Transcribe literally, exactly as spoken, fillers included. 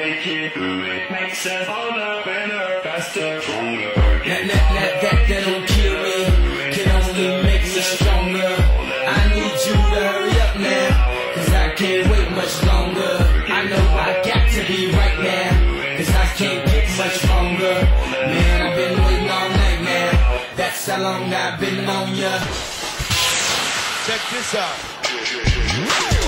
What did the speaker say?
make it, do it, makes us harder, better, faster, stronger. That, that, that, that, that don't kill me, can only make me stronger. I need you to hurry up now, cause I can't wait much longer. I know I got to be right now, cause I can't get much longer. Man, I've been waiting all night now, that's how long I've been on ya. Check this out.